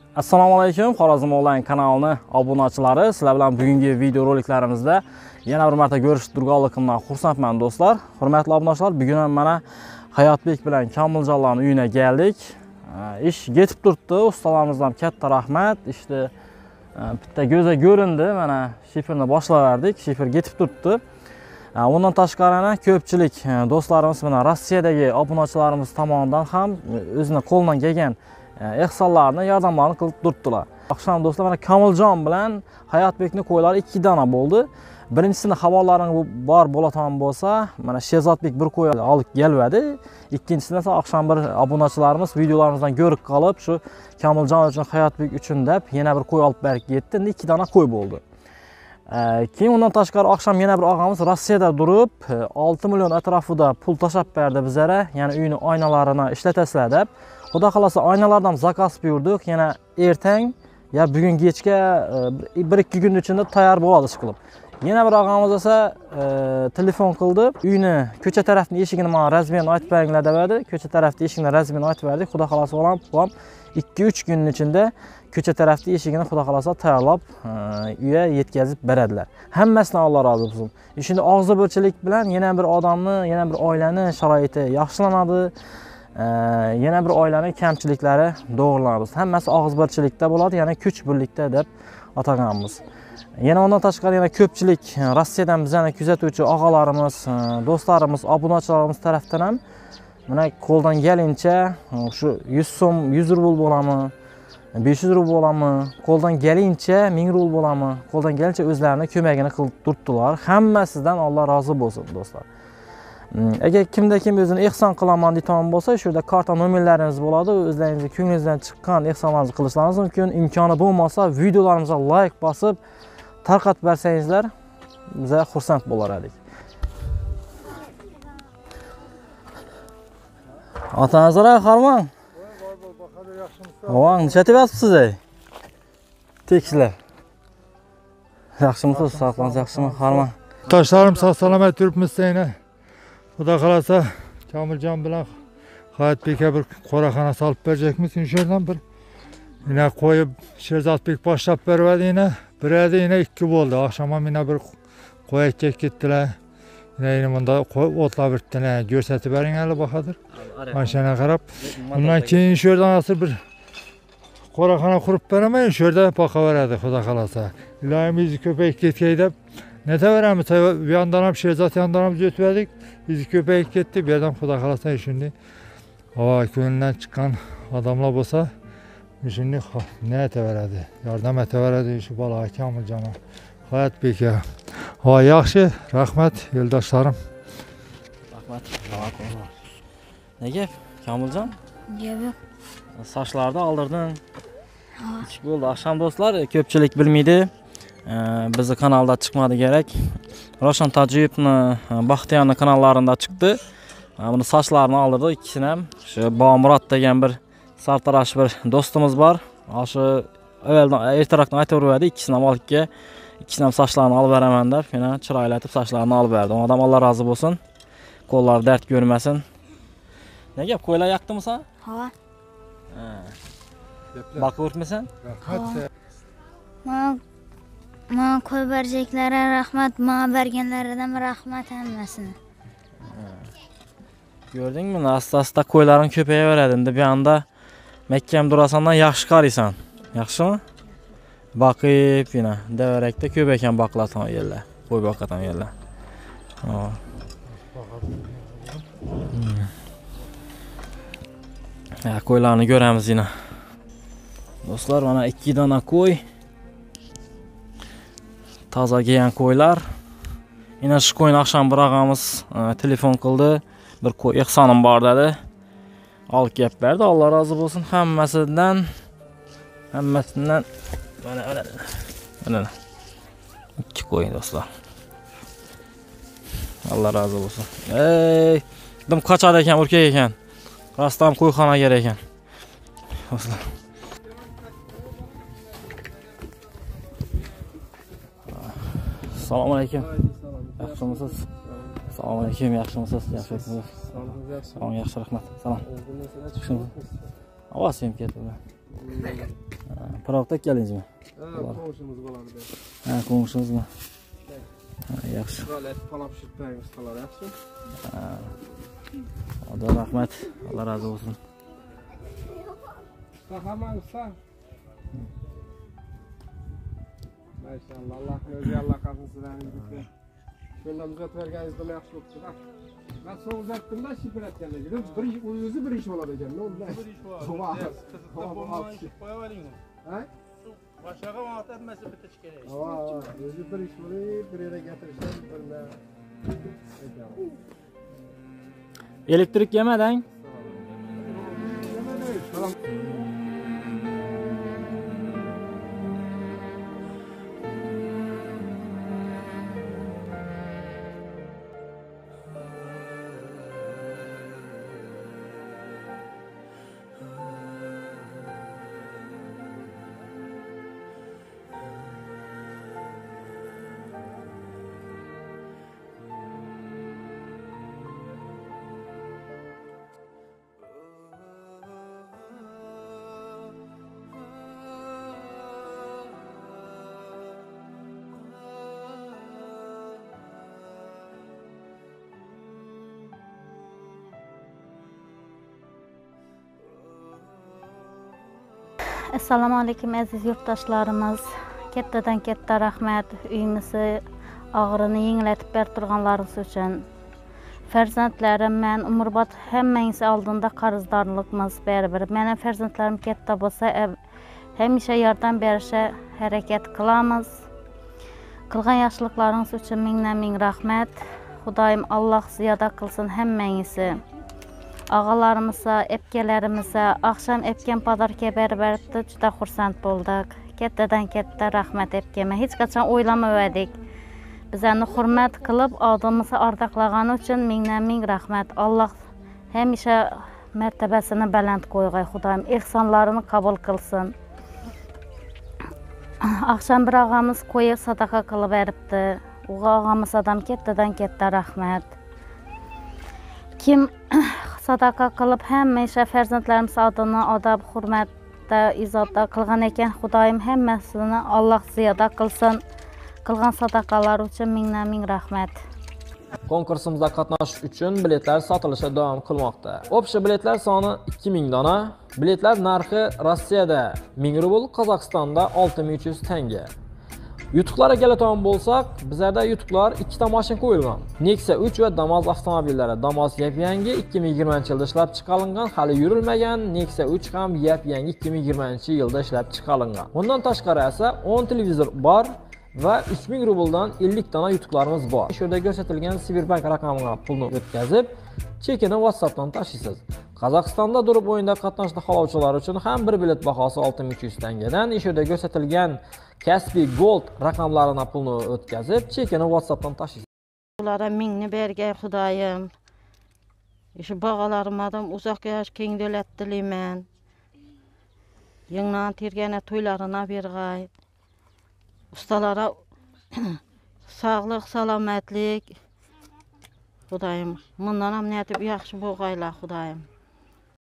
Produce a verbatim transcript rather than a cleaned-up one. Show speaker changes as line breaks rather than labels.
Assalomu alaykum, Xorazm Online kanalining obunachilari. Sizlar bilan bugungi video roliklarimizda yana bir marta ko'rishib turganligimdan xursandman do'stlar. Hurmatli obunachilar, bugun ham mana Hayotbek bilan Komiljonlarning uyina keldik. Ish yetib turibdi. Ustalarimizdan katta rahmat. İşte bitta ko'za ko'rindi. Mana shiferni boshlaverdik. Shifer yetib turibdi. Ondan tashqari ko'pchilik do'stlarimiz bilan Rossiyadagi obunachilarimiz tomonidan ham o'zini qo'ldan kelgan ehsonlarni, yordamlarni qilib turibdilar. Oqshom do'stlar, mana Komiljon bilan Hayotbekning qo'ylari ikki dona bo'ldi. Birinchisini havolalaring bor bo'ladigan bo'lsa, mana Shehzodbek bir qo'y olib keldi. Ikkinchisini esa oqshom bir obunachilarimiz videolarimizdan ko'rib qolib, shu Komiljon uchun, Hayotbek uchun deb yana bir qo'y olib berib ketdi. Endi ikki dona qo'y bo'ldi. Keyin undan tashqari oqshom yana bir og'amiz Rossiyada turib, olti million atrofida pul tashlab berdi bizga, ya'ni uyni oynalarini ishlatasizlar deb. Xudo xolasa oynalardan zakaz buyurdik. Yana ertang ya bugun kechga bir ikki kun ichida tayyor bo'ladi ish qilib. Yana bir og'amiz esa telefon qildi. Uyni ko'cha tarafning eshigini menga razmerini aytib beringlar dedi. Ko'cha tarafning eshigini razmerini aytib berdik. Xudo xolasa ham ikki uch kun ichida ko'cha tarafning eshigini xudo xolasa tayyorlab uyga yetkazib beradilar. Hammasidan Alloh rozi bo'lsin. Shunda og'zi birchilik bilan yana bir odamni, yana bir oilani sharoiti yaxshilanadi. Yana bir oilaning kamchiliklari to'g'rilanadi. Hammasi og'izbirchilikda bo'ladi, ya'ni kuch birlikda deb ataganmiz. Yana ondan tashqari yana ko'pchilik Rossiyadan bizani kuzatuvchi og'alarimiz, do'stlarimiz, obunachilarimiz tarafdan ham mana qo'ldan kelincha shu yuz so'm, yuz rubl bo'lami, besh yuz rubl bo'lami, qo'ldan kelincha ming rubl bo'lami, qo'ldan kelincha o'zlarining ko'magini qilib turibdilar. Hammasidan Alloh rozi bo'lsin do'stlar. Agar kimda kim o'zini ehson qilaman deyotgan bo'lsa, shu yerda karta nomerlaringiz bo'ladi. O'zlaringizning ko'nglingizdan chiqqan ehsonlarni qilishlaringiz mumkin. Imkoni bo'lmasa, videolarimizga like bosib, tarqatib bersangizlar, biz xursand bo'lar edik. Otangiz Harmon. Voy, necha tepasiz ey? Tekishlar. Yaxshimisiz? Sog'ligingiz yaxshimi, Harmon?
Toshlarim sog' salomat turibmiz seni. Xudo xolasa Komiljon bilan Hayotbekka bir qo'raxona solib berjakmiz. O'sherdan bir yana qo'yib Shehzodbek boshlab berdi. Yana birada yana ikki bo'ldi. Oqshom ham yana bir qo'yakka ketdilar. Yana bunda o'tlab bitdilar. Ko'rsatib bering hali Bahodir. Mana shuna qarab. Undan keyin shu yerdan asir bir qo'raxona qurib beraman, shu yerda boqaveradi Xudo xolasa. Iloyimiz ko'payib ketgay deb netaveramiz, bu yandan ham Shehzod yandan ham o'tib bizi ko'payib ketdi. Bu yerdan Xudo xolasa shunday havo ko'ngildan chiqqan odamlar bo'lsa, shunday ne etaveradi, yordam etaveradi shu bola Komiljon, Hayotbekka. Ha, yaxshi, rahmat yo'ldoshlarim.
Rahmat. Nega Komiljon?
Yo'q.
Sochlarni oldirding. Ish bo'ldi. Oqshom do'stlar, ko'pchilik bilmaydi. Bizi kanalda chiqmadi kerak. Roshan Tojiyevni Baxtiyorning kanallarida chiqdi. Buni sochlarini oldirdi ikkisini ham. Shu Bomurod degan bir sartarash bir do'stimiz bor. O'sha avvaldan ertaroqdan aytaverdi, ikkisini ham olibga, ikkisini ham sochlarini olib beraman deb, meni chiroylatib sochlarini olib berdi. Odam Alloh rozi bo'lsin. Qo'llari dard ko'rmasin. Nega qo'ylar yoqdimi sen?
Ha.
Ha. Boqib o'tmisan?
Rahmat.
Men men qo'y berjaklari rahmat, menga berganlaridan rahmat hammasini.
Gördingmi? Asta-asta qo'ylaring ko'payaveradi. Endi bu yoqda mahkam durasandan yaxshi qaraysan. Yaxshimi? Boqib, yana davarakda ko'p ekan boqiladigan yerlar. Qo'y boqadigan yerlar. Ha. Ya qo'ylarni ko'ramiz yana. Do'stlar, mana ikki dona qo'y. Toza kelgan qo'ylar. Yana shu qo'yni oqshom bir og'amiz telefon qildi. Bir qo'y ehsonim bor dedi. Olib kelib berdi. Alloh rozi bo'lsin hammasidan. Hammasidan mana mana. Mana. Ikki qo'y do'stlar. Alloh rozi bo'lsin. Ey, dim qochar ekan, urkak ekan. Rostdan qo'yxona kerak ekan. Do'stlar. Assalomu alaykum. Yaxshimisiz? Assalomu alaykum, yaxshimisiz? Yaxshimisiz? Salom, yaxshi rahmat. Salom. Ovoz ham ketdi. Pıroqda keldingizmi?
Ha, qo'shimiz bo'ladi.
Ha, qo'ng'ishingizmi? Ha, yaxshi.
Ular palab shitmaymiz, ular yaxshi.
Ha. Xudo rahmat. Alloh razı olsun.
Qahramon usta. Maşallah, Allohning o'zi Alloh qilsin sizlarni. Shunda muzat berganingiz bilan yaxshi bo'libdi. Ben son uzattığımda şifre etkenle gidiyorum. Bir iş, o yüzü bir iş olacak. Ne oldu?
Bir iş var.
Tamam.
Kızıkta bulmayın ki koyuverin mi?
He?
Başka manat etmesi bitiş gereği.
Tamam. Yüzü bir iş oluyor. Bir yere getirişler. Birine.
Elektrik yemeden.
Tamam.
Assalomu alaykum aziz yurtdoshlarimiz. Kattadan katta rahmat uyimizni og'irini yengillatib berib turganlaringiz uchun. Farzandlarim, men umrbod hammangiz oldinda qarzdorligimiz baribir. Mening farzandlarim katta bo'lsa, hamisha yordam berishga harakat qilamiz. Qilgan yaxshiliklaringiz uchun mingdan ming rahmat. Xudoyim Alloh ziyoda qilsin hammangizni. Ağalarımıza, epkelerimize, akşam epken padarka berberdi, juda xursand bo'ldik. Kattadan katta rahmat epkeme. Hech qachon o'ylamadik. Bizani hurmat qilib, odamimizni ardoqlagani uchun mingdan ming rahmat. Alloh hamisha martabasini baland qo'yg'ay. Xudoyim ehsonlarini qabul qilsin. Akşam bir ağamız qo'yib sadaqa qilib beribdi. U ağamız adam kattadan katta rahmat. Kim sadaqa qilib hamisha farzandlarimiz adını adab, hurmatda, izzatda qilgan ekan, Xudoyim hammasini Alloh ziyoda qilsin. Qilgan sadaqalar uchun mingdan ming rahmat.
Konkursimizda qatnashish uchun biletlar sotilishda davom qilmoqda. Общий biletlar soni ikki ming dona. Biletlar narxi Rossiyada ming rubl, Qozog'istonda olti ming uch yuz tanga. Yutuqlarga keladigan bo'lsak, bizlarda yutuqlar ikkita mashina qo'yilgan. Nexia uch va Damas avtomobillari. Damas yap-yangi ikki ming yigirmanchi yilda ishlab chiqarilgan, hali yurilmagan. Nexia uch ham yap-yangi ikki ming yigirmanchi yilda ishlab chiqarilgan. Bundan tashqari esa o'n televizor bor va uch ming rubldan ellik dona yutuqlarimiz bor. Shu yerda ko'rsatilgan Sberbank raqamiga pulni o'tkazib, chekini WhatsAppdan tashlaysiz. Qozog'istonda turib o'yinda qatnashishni xohlovchilar uchun ham bir bilet bahosi olti ming uch yuz tangadan, shu yerda ko'rsatilgan Kaspi Gold raqamlarini pulni o'tkazib, chekini WhatsAppdan tashlaysiz.
Ulara mingni bergay Xudoyim. Shu bog'alarimdan uzoq yosh keng davlat tilayman. Yengnan tergana to'ylarini bergay. Ustalara sog'lik, salomatlik. Xudoyim, bundan ham netib yaxshi bo'lg'aylar Xudoyim.